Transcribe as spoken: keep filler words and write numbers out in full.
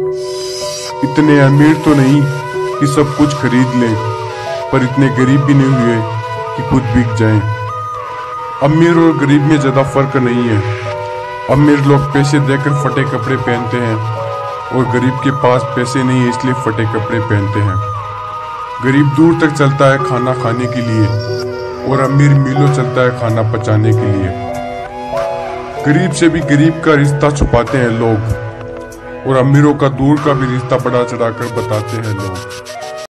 इतने अमीर तो नहीं कि सब कुछ खरीद लें, पर इतने गरीब भी नहीं हुए कि खुद बिक जाएं। अमीर और गरीब में ज़्यादा फर्क नहीं है। अमीर लोग पैसे देकर फटे कपड़े पहनते हैं और गरीब के पास पैसे नहीं है इसलिए फटे कपड़े पहनते हैं। गरीब दूर तक चलता है खाना खाने के लिए और अमीर मीलों चलता है खाना पचाने के लिए। गरीब से भी गरीब का रिश्ता छुपाते हैं लोग और अमीरों का दूर का भी रिश्ता बढ़ा चढ़ाकर बताते हैं लोग।